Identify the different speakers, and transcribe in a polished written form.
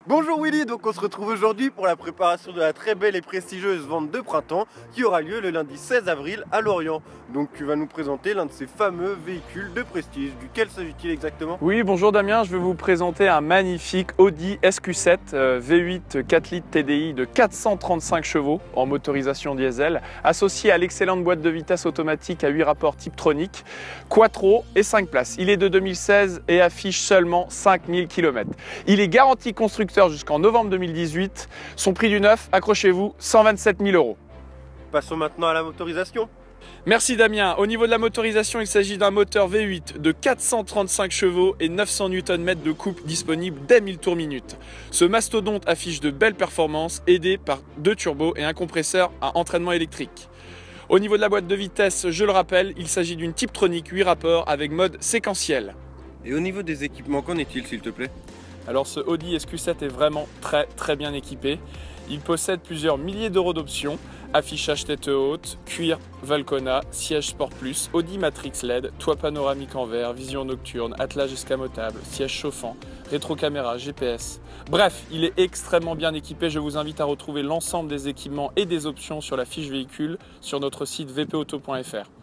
Speaker 1: Bonjour Willy, donc on se retrouve aujourd'hui pour la préparation de la très belle et prestigieuse vente de printemps qui aura lieu le lundi 16 avril à Lorient. Donc tu vas nous présenter l'un de ces fameux véhicules de prestige. Duquel s'agit-il exactement?
Speaker 2: Oui, bonjour Damien, je vais vous présenter un magnifique Audi SQ7 V8 4 litres TDI de 435 chevaux en motorisation diesel, associé à l'excellente boîte de vitesse automatique à 8 rapports Tiptronic, Quattro et 5 places. Il est de 2016 et affiche seulement 5000 km. Il est garanti constructeur jusqu'en novembre 2018. Son prix du neuf, accrochez-vous, 127 000 €.
Speaker 1: Passons maintenant à la motorisation.
Speaker 2: Merci Damien. Au niveau de la motorisation, il s'agit d'un moteur V8 de 435 chevaux et 900 Nm de couple disponible dès 1000 tours minute. Ce mastodonte affiche de belles performances, aidé par 2 turbos et un compresseur à entraînement électrique. Au niveau de la boîte de vitesse, je le rappelle, il s'agit d'une Tiptronic 8 rapports avec mode séquentiel.
Speaker 1: Et au niveau des équipements, qu'en est-il s'il te plaît?
Speaker 2: Alors ce Audi SQ7 est vraiment très bien équipé. Il possède plusieurs milliers d'euros d'options, affichage tête haute, cuir Valcona, siège Sport Plus, Audi Matrix LED, toit panoramique en verre, vision nocturne, attelage escamotable, siège chauffant, rétrocaméra, GPS. Bref, il est extrêmement bien équipé. Je vous invite à retrouver l'ensemble des équipements et des options sur la fiche véhicule sur notre site vpauto.fr.